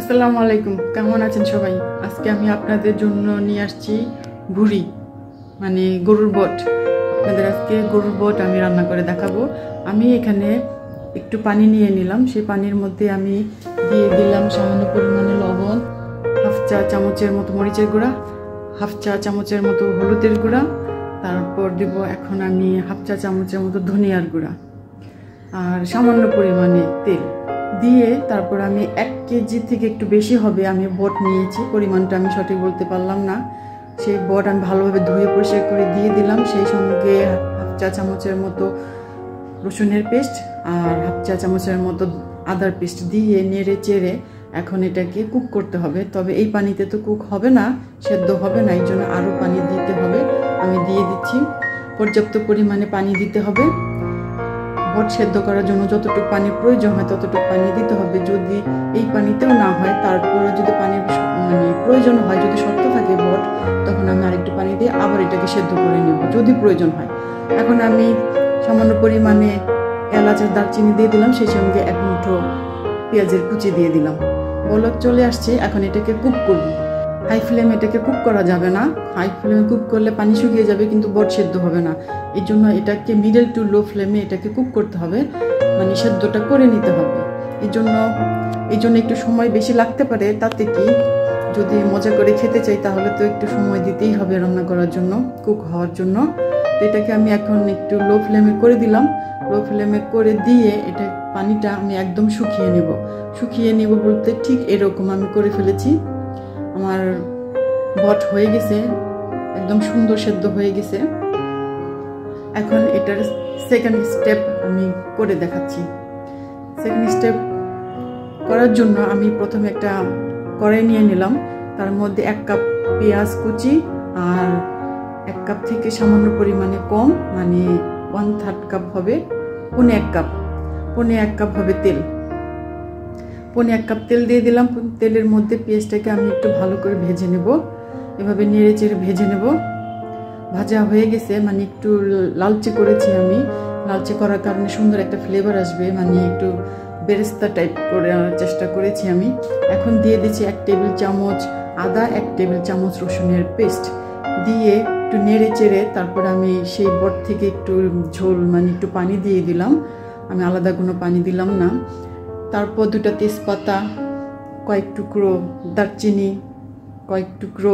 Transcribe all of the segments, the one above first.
আসসালামু আলাইকুম, কেমন আছেন সবাই? আজকে আমি আপনাদের জন্য নিয়ে আসছি ভুড়ি মানে গরুর বট। আপনাদের আজকে গরুর বট আমি রান্না করে দেখাবো। আমি এখানে একটু পানি নিয়ে নিলাম, সেই পানির মধ্যে আমি দিয়ে দিলাম সামান্য পরিমাণে লবণ, হাফ চা চামচের মতো মরিচের গুঁড়া, হাফ চা চামচের মতো হলুদের গুঁড়া, তারপর দিব এখন আমি হাফ চা চামচের মতো ধনিয়ার গুঁড়া আর সামান্য পরিমাণে তেল দিয়ে তারপর আমি 1 কেজি থেকে একটু বেশি হবে আমি বট নিয়েছি, পরিমাণটা আমি সঠিক বলতে পারলাম না। সেই বট আমি ভালোভাবে ধুয়ে পরিষ্কার করে দিয়ে দিলাম, সেই সঙ্গে হাফ চা চামচের মতো রসুনের পেস্ট আর হাফ চা চামচের মতো আদার পেস্ট দিয়ে নেড়ে চেড়ে এখন এটাকে কুক করতে হবে। তবে এই পানিতে তো কুক হবে না, সেদ্ধ হবে না, এই জন্য আরও পানি দিতে হবে। আমি দিয়ে দিচ্ছি, পর্যাপ্ত পরিমাণে পানি দিতে হবে। বট সেদ্ধ করার জন্য যতটুকু পানির প্রয়োজন হয় ততটুকু পানি দিতে হবে। যদি এই পানিতেও না হয়, তারপরে যদি পানির প্রয়োজন হয়, যদি শক্ত থাকে বট, তখন আমি আরেকটু পানি দিয়ে আবার এটাকে সেদ্ধ করে নেব যদি প্রয়োজন হয়। এখন আমি সামান্য পরিমাণে এলাচ আর দারচিনি দিয়ে দিলাম, সেই সঙ্গে 1 মুঠো পেঁয়াজের কুচি দিয়ে দিলাম। বলক চলে আসছে, এখন এটাকে কুক করব। হাই ফ্লেমে এটাকে কুক করা যাবে না, হাই ফ্লেমে কুক করলে পানি শুকিয়ে যাবে কিন্তু বট সেদ্ধ হবে না। এই জন্য এটাকে মিডল টু লো ফ্লেমে এটাকে কুক করতে হবে, মানে সেদ্ধটা করে নিতে হবে। এই জন্য একটু সময় বেশি লাগতে পারে, তাতে কি যদি মজা করে খেতে চাই তাহলে তো একটু সময় দিতেই হবে রান্না করার জন্য, কুক হওয়ার জন্য। তো এটাকে আমি এখন একটু লো ফ্লেমে করে দিলাম। লো ফ্লেমে করে দিয়ে এটা পানিটা আমি একদম শুকিয়ে নেব বলতে ঠিক এরকম আমি করে ফেলেছি। আমার বট হয়ে গেছে, একদম সুন্দর সেদ্ধ হয়ে গেছে। এখন এটার সেকেন্ড স্টেপ আমি করে দেখাচ্ছি। সেকেন্ড স্টেপ করার জন্য আমি প্রথমে একটা কড়াই নিয়ে নিলাম, তার মধ্যে 1 কাপ পেঁয়াজ কুচি আর 1 কাপ থেকে সামান্য পরিমাণে কম, মানে 1/3 কাপ হবে, পৌনে 1 কাপ হবে তেল। পৌনে 1 কাপ তেল দিয়ে দিলাম। তেলের মধ্যে পেঁয়াজটাকে আমি একটু ভালো করে ভেজে নেব, এভাবে নেড়ে চেড়ে ভেজে নেব। ভাজা হয়ে গেছে, মানে একটু লালচে করেছি আমি, লালচে করার কারণে সুন্দর একটা ফ্লেভার আসবে, মানে একটু বেরেস্তা টাইপ করার চেষ্টা করেছি আমি। এখন দিয়ে দিচ্ছি 1 টেবিল চামচ আদা, 1 টেবিল চামচ রসুনের পেস্ট দিয়ে একটু নেড়ে চেড়ে তারপর আমি সেই বট থেকে একটু ঝোল, মানে একটু পানি দিয়ে দিলাম, আমি আলাদা কোনো পানি দিলাম না। তারপর 2টা তেজপাতা, কয়েক টুকরো দারচিনি, কয়েক টুকরো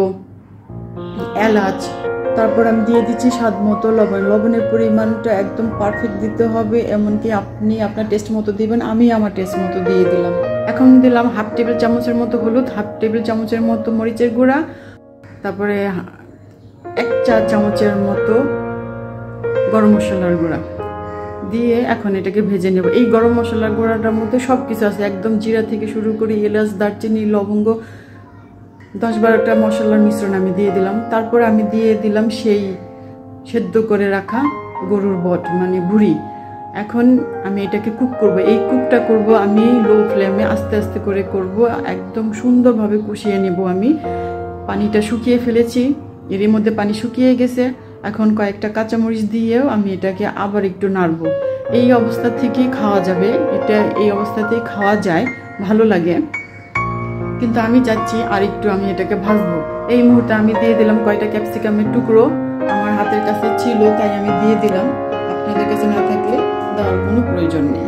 এলাচ, তারপর আমি দিয়ে দিচ্ছি স্বাদ মতো লবণ। লবণের পরিমাণটা একদম পারফেক্ট দিতে হবে, এমনকি আপনি আপনার টেস্ট মতো দিবেন, আমি আমার টেস্ট মতো দিয়ে দিলাম। এখন দিলাম হাফ টেবিল চামচের মতো হলুদ, হাফ টেবিল চামচের মতো মরিচের গুঁড়া, তারপরে 1 চা চামচের মতো গরম মশলার গুঁড়া দিয়ে এখন এটাকে ভেজে নেব। এই গরম মশলার গুঁড়াটার মধ্যে সব কিছু আছে, একদম জিরা থেকে শুরু করে এলাচ, দারচিনি, লবঙ্গ, 10-12টা মশলার মিশ্রণ আমি দিয়ে দিলাম। তারপর আমি দিয়ে দিলাম সেই সেদ্ধ করে রাখা গরুর বট, মানে ভুড়ি। এখন আমি এটাকে কুক করব। এই কুকটা করব আমি লো ফ্লেমে, আস্তে আস্তে করে করব, একদম সুন্দরভাবে কষিয়ে নেব। আমি পানিটা শুকিয়ে ফেলেছি, এর মধ্যে পানি শুকিয়ে গেছে। এখন কয়েকটা কাঁচামরিচ দিয়েও আমি এটাকে আবার একটু নাড়ব। এই অবস্থা থেকেই খাওয়া যাবে, এটা এই অবস্থাতেই খাওয়া যায়, ভালো লাগে। কিন্তু আমি চাচ্ছি আর একটু আমি এটাকে ভাজবো। এই মুহূর্তে আমি দিয়ে দিলাম কয়টা ক্যাপসিকামের টুকরো, আমার হাতের কাছে ছিল তাই আমি দিয়ে দিলাম, আপনাদের কাছে না থাকলে দেওয়ার কোনো প্রয়োজন নেই।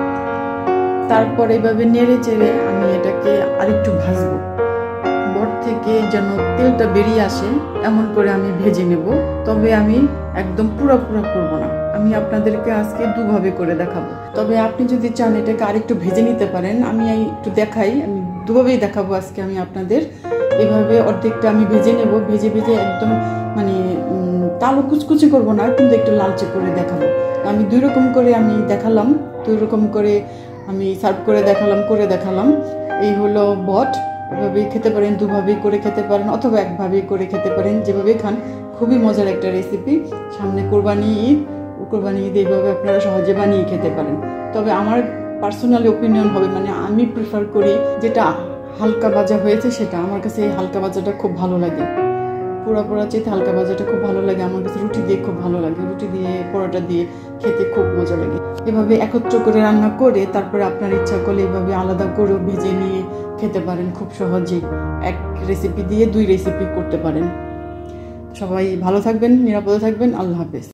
তারপর এইভাবে নেড়ে চেড়ে আমি এটাকে আরেকটু ভাজবো, বট থেকে যেন তেলটা বেরিয়ে আসে এমন করে আমি ভেজে নেব। তবে আমি একদম পুরো করব না, আমি আপনাদেরকে আজকে দুভাবে করে দেখাবো। তবে আপনি যদি চান এটাকে আরেকটু ভেজে নিতে পারেন, আমি একটু দেখাই, আমি দুভাবেই দেখাবো আজকে আমি আপনাদের। এভাবে অর্ধেকটা আমি ভেজে নেব, ভেজে একদম মানে কালো কুচকুচি করব না, কিন্তু একটু লালচে করে দেখাবো। আমি 2 রকম করে আমি দেখালাম, 2 রকম করে আমি সার্ভ করে দেখালাম। এই হলো বট, এভাবেই খেতে পারেন, 2ভাবেই করে খেতে পারেন, অথবা 1ভাবেই করে খেতে পারেন, যেভাবে খান। খুবই মজার একটা রেসিপি। সামনে কোরবানি ঈদ এইভাবে আপনারা সহজে বানিয়ে খেতে পারেন। তবে আমার পার্সোনালি ওপিনিয়ন হবে, মানে আমি প্রিফার করি যেটা হালকা ভাজা হয়েছে সেটা, আমার কাছে এই হালকা ভাজাটা খুব ভালো লাগে। পোড়া চেয়ে হালকা ভাজাটা খুব ভালো লাগে আমার কাছে, রুটি দিয়ে খুব ভালো লাগে, রুটি দিয়ে পরোটা দিয়ে খেতে খুব মজা লাগে। এভাবে একত্র করে রান্না করে তারপরে আপনার ইচ্ছা করলে এভাবে আলাদা করেও ভেজে নিয়ে খেতে পারেন খুব সহজেই। এক রেসিপি দিয়ে 2 রেসিপি করতে পারেন। সবাই ভালো থাকবেন, নিরাপদে থাকবেন। আল্লাহ হাফেজ।